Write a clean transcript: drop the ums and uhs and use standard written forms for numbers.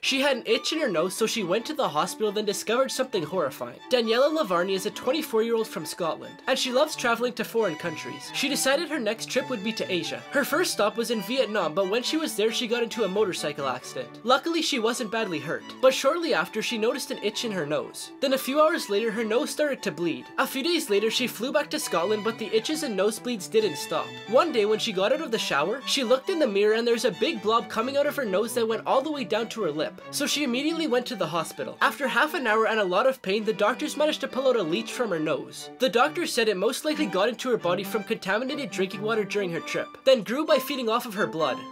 She had an itch in her nose, so she went to the hospital, then discovered something horrifying. Daniela Lavarni is a 24-year-old from Scotland, and she loves traveling to foreign countries. She decided her next trip would be to Asia. Her first stop was in Vietnam, but when she was there, she got into a motorcycle accident. Luckily, she wasn't badly hurt, but shortly after, she noticed an itch in her nose. Then a few hours later, her nose started to bleed. A few days later, she flew back to Scotland, but the itches and nosebleeds didn't stop. One day, when she got out of the shower, she looked in the mirror and there's a big blob coming out of her nose that went all the way down to her lip. So she immediately went to the hospital. After half an hour and a lot of pain, the doctors managed to pull out a leech from her nose. The doctor said it most likely got into her body from contaminated drinking water during her trip, then grew by feeding off of her blood.